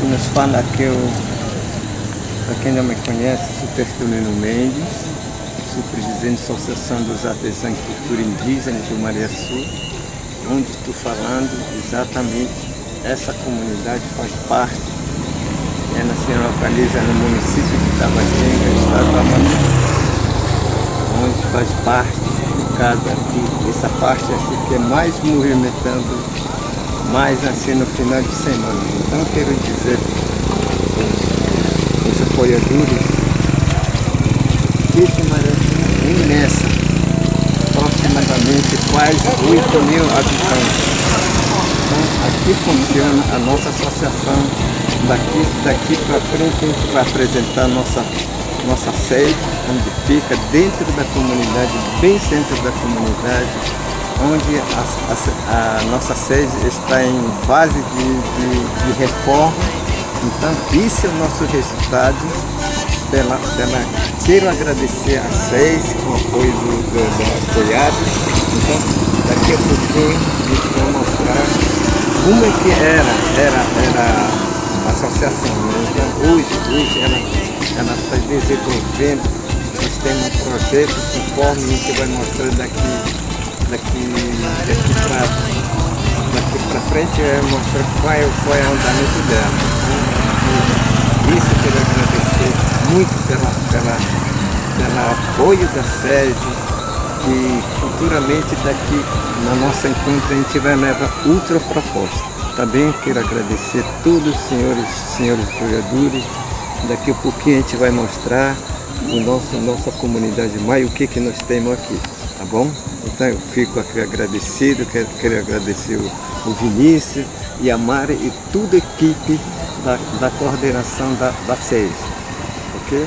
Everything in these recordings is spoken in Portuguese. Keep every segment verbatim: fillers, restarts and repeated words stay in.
nos fala que eu, para quem não me conhece, sou Tertulino Mendes, sou presidente da Associação dos Artesãos de Cultura Indígena de Mariaçu, onde estou falando exatamente essa comunidade faz parte, ela se localiza no município de Tabatinga, estado do Amapá, onde faz parte do caso aqui, essa parte aqui que é mais movimentando, mais assim no final de semana. Então quero dizer os, os apoiadores que esse Mariaçu é imensa, aproximadamente quase oito mil habitantes. Então aqui funciona a nossa associação. Daqui, daqui para frente a gente vai apresentar nossa, nossa sede, onde fica dentro da comunidade, bem centro da comunidade, onde a, a, a nossa sede está em fase de, de, de reforma. Então isso é o nosso resultado. Pela, pela, quero agradecer a SES com o apoio do, do, do apoiados. Então daqui a pouquinho a gente vai mostrar como é que era, era, era a associação. Então hoje, hoje ela, ela está desenvolvendo, nós temos um projeto conforme a gente vai mostrando daqui, daqui, daqui para daqui para frente, é mostrar qual é, qual é o andamento dela. Então, isso eu quero agradecer muito pela, pela, pelo apoio da SES, e futuramente daqui na nossa encontro a gente vai levar outra proposta. Também quero agradecer a todos os senhores senhores apoiadores. Daqui a pouquinho a gente vai mostrar o nosso, nossa comunidade mais, o que, que nós temos aqui, tá bom? Então eu fico aqui agradecido, quero, quero agradecer o, o Vinícius e a Mari e toda a equipe da, da coordenação da, da SES, ok?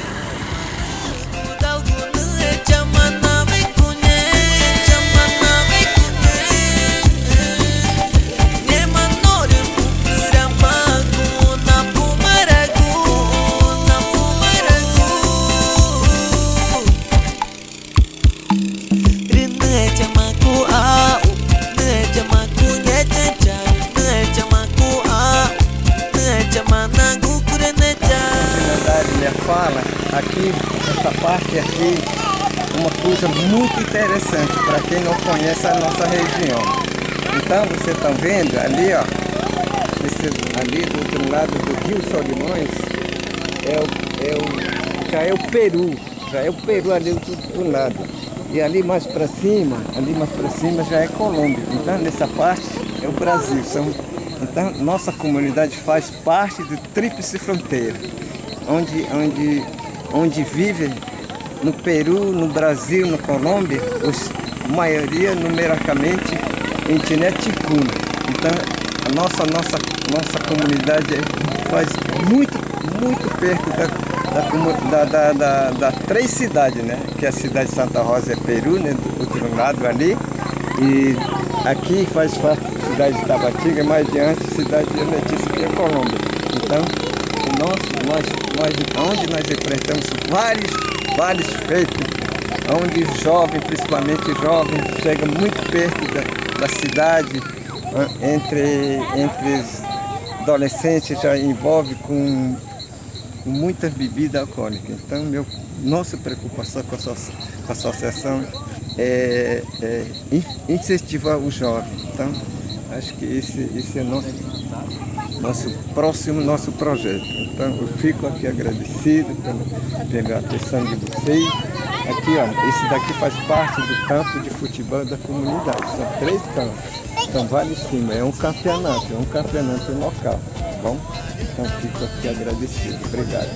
Fala aqui, essa parte aqui, uma coisa muito interessante para quem não conhece a nossa região. Então vocês estão vendo ali, ó, esse, ali do outro lado do Rio Solimões é o, é o, já é o Peru, já é o Peru ali do outro lado. E ali mais para cima, ali mais para cima já é Colômbia. Então nessa parte é o Brasil. São, então nossa comunidade faz parte do Tríplice Fronteira. Onde, onde, onde vivem no Peru, no Brasil, na Colômbia, os, a maioria numericamente em Tiné-Ticuna. Então a nossa, nossa, nossa comunidade faz muito, muito perto da, da, da, da, da três cidades, né? Que a cidade de Santa Rosa é Peru, né? Do outro lado ali, e aqui faz parte da cidade de Tabatinga, mais adiante a cidade de Letícia, que é Colômbia. Então Nós, nós, nós, onde nós enfrentamos vários, vários feitos, onde os jovens, principalmente os jovens, chegam muito perto da, da cidade, entre, entre os adolescentes já envolve com, com muita bebida alcoólica. Então, meu, nossa preocupação com a, com a associação é, é incentivar o jovem. Então, acho que esse, esse é o nosso, nosso próximo nosso projeto. Então eu fico aqui agradecido pela, pela atenção de vocês. Aqui, ó, esse daqui faz parte do campo de futebol da comunidade. São três campos, são vários times. É um campeonato, é um campeonato local, tá bom? Então fico aqui agradecido. Obrigado.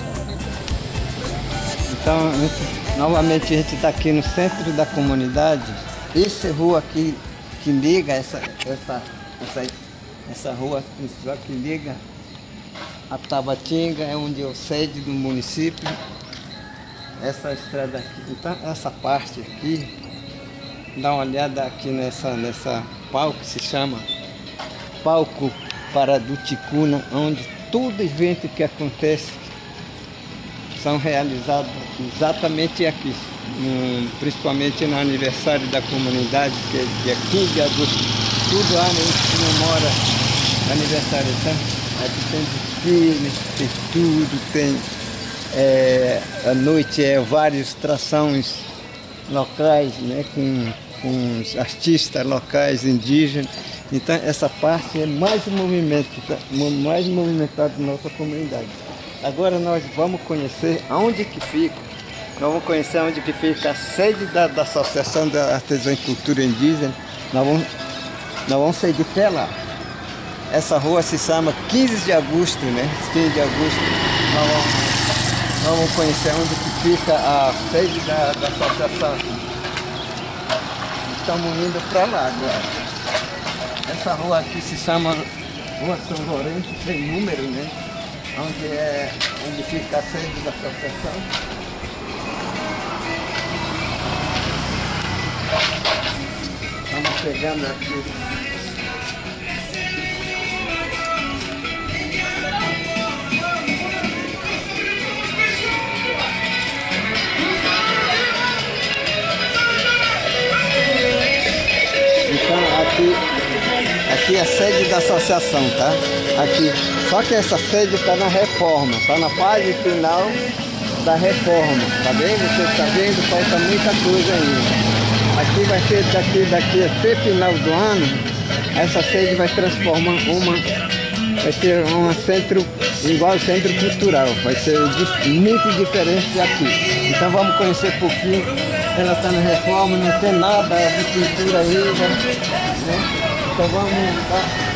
Então, a gente, novamente a gente está aqui no centro da comunidade. Essa rua aqui que liga essa, essa, essa, essa rua principal que liga a Tabatinga, é onde é a sede do município. Essa estrada aqui, então essa parte aqui, dá uma olhada aqui nessa, nessa palco que se chama Palco Paraduticuna, onde todo evento que acontece são realizados exatamente aqui, um, principalmente no aniversário da comunidade, que é dia quinze de agosto, tudo ano a gente comemora aniversário. Então, Aqui tem desfile, tem tudo, tem é, à noite é várias atrações locais, né, com, com os artistas locais indígenas. Então essa parte é mais movimento, mais movimentada da nossa comunidade. Agora nós vamos conhecer aonde que fica, nós vamos conhecer onde que fica a sede da, da Associação da Artesã e Cultura Indígena. Nós vamos, nós vamos sair de pé lá. Essa rua se chama quinze de agosto, né? quinze de agosto. Nós vamos, nós vamos conhecer onde que fica a sede da, da associação. Estamos indo para lá agora. Essa rua aqui se chama Rua São Lourenço, sem número, né? Onde, é, onde fica a sede da associação. Estamos chegando aqui. Então aqui, aqui é a sede da associação, tá? Aqui. Só que essa sede está na reforma, está na fase final da reforma, tá vendo? Você está vendo, falta muita coisa ainda. Aqui vai ser daqui, daqui até final do ano, essa sede vai transformar uma, vai ser um centro igual ao centro cultural, vai ser muito diferente daqui. Então vamos conhecer um pouquinho. Ela está na reforma, não tem nada de pintura ainda, né? Então vamos lá.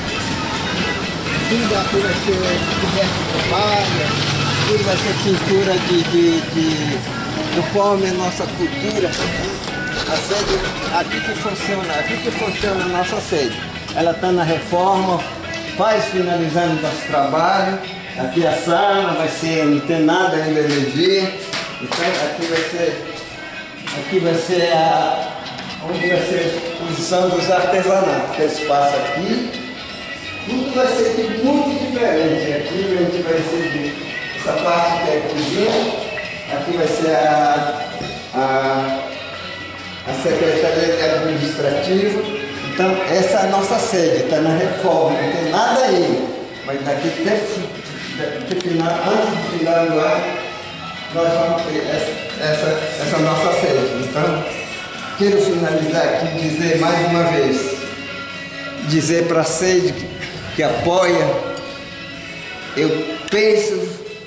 Tudo aqui vai ser coberto de palha, tudo vai ser pintura de, de, de, conforme a nossa cultura. A sede, aqui que funciona, aqui que funciona a nossa sede. Ela está na reforma, faz finalizando os trabalhos. Aqui a sala vai ser, não tem nada ainda de energia. Então aqui vai ser, aqui vai ser a, onde vai ser a posição dos artesanatos, que é esse espaço aqui. Tudo vai ser de muito diferente. Aqui a gente vai ser de, essa parte que é a cozinha, aqui vai ser a, a, a Secretaria Administrativa. Então essa é a nossa sede, está na reforma, não tem nada ainda. Mas daqui até, até final, antes do final do ano, nós vamos ter essa, essa, essa nossa sede. Então quero finalizar aqui e dizer mais uma vez, dizer para a sede que, que apoia, eu penso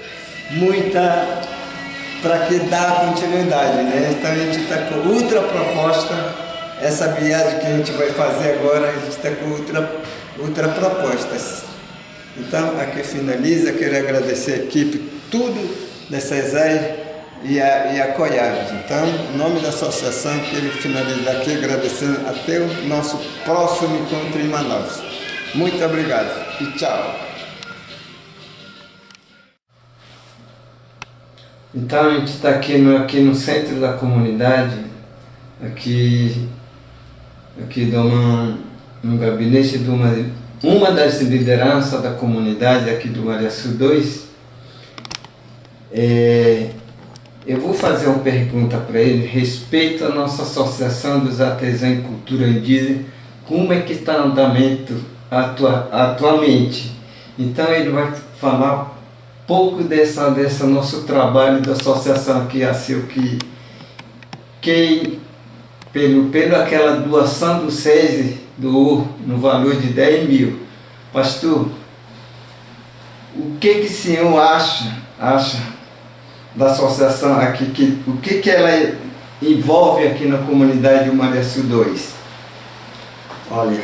muita para que dá continuidade, né? Então a gente está com outra proposta, essa viagem que a gente vai fazer agora, a gente está com outra, outra proposta. Então aqui finaliza, quero agradecer a equipe, tudo da CESAI e a, e a COIABS. Então, em nome da associação, quero finalizar aqui agradecendo até o nosso próximo encontro em Manaus. Muito obrigado e tchau. Então a gente está aqui no, aqui no centro da comunidade, aqui, aqui de uma, no gabinete de uma, uma das lideranças da comunidade aqui do Mariaçu dois. É, eu vou fazer uma pergunta para ele respeito à nossa Associação dos Artesãos em Cultura Indígena, como é que está o andamento atua, atualmente. Então ele vai falar um pouco dessa, dessa nosso trabalho da associação aqui, assim, que, que pelo, pelo aquela doação do SESI doou no valor de dez mil. Pastor, o que que o senhor acha, acha da associação aqui, que, o que que ela envolve aqui na comunidade do Mariaçu dois? Olha,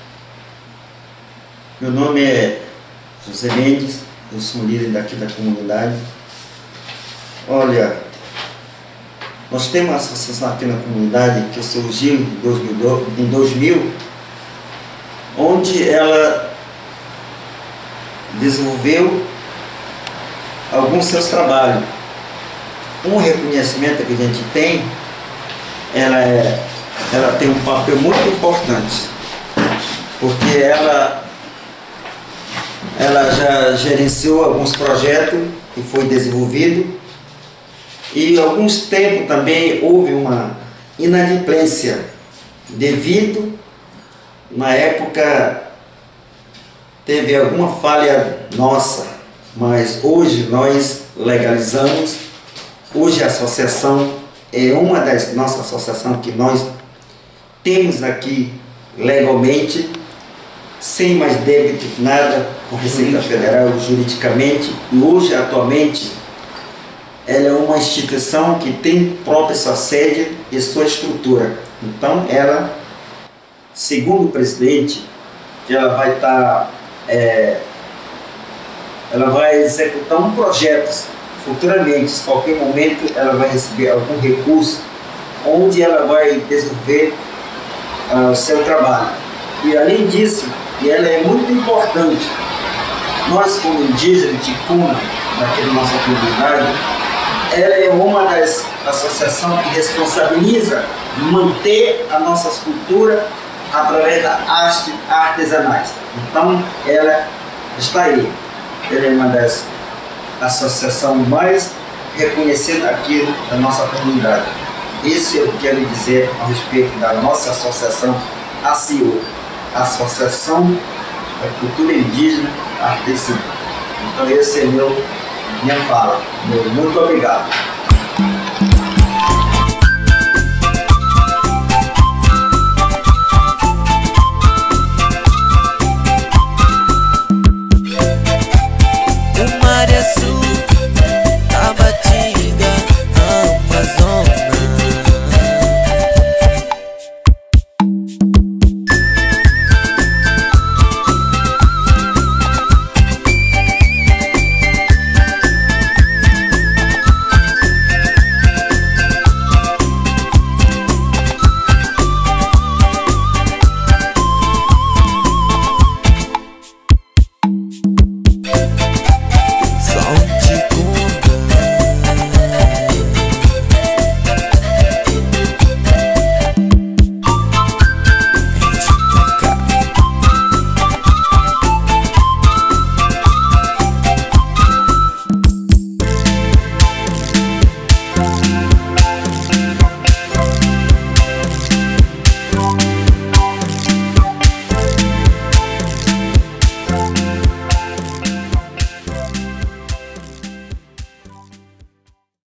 meu nome é José Mendes, eu sou líder daqui da comunidade. Olha, nós temos uma associação aqui na comunidade que surgiu em dois mil, onde ela desenvolveu alguns seus trabalhos. Um reconhecimento que a gente tem, ela, é, ela tem um papel muito importante, porque ela, ela já gerenciou alguns projetos que foi desenvolvido, e há alguns tempos também houve uma inadimplência devido, na época, teve alguma falha nossa, mas hoje nós legalizamos. Hoje a associação é uma das nossas associações que nós temos aqui legalmente, sem mais débito, nada com Receita Federal, juridicamente. E hoje, atualmente, ela é uma instituição que tem própria sua sede e sua estrutura. Então, ela, segundo o presidente, ela vai estar, é, ela vai executar um projeto futuramente. Em qualquer momento, ela vai receber algum recurso onde ela vai desenvolver uh, o seu trabalho. E além disso, e ela é muito importante, nós como indígenas de Ticuna, daquela nossa comunidade, ela é uma das associações que responsabiliza manter a nossa cultura através da arte artesanais. Então, ela está aí. Ela é uma das associações mais reconhecidas aqui da nossa comunidade. Isso eu quero dizer a respeito da nossa associação, a C I O, Associação da Cultura Indígena Artesanal. Então, esse é meu, minha fala. Muito obrigado.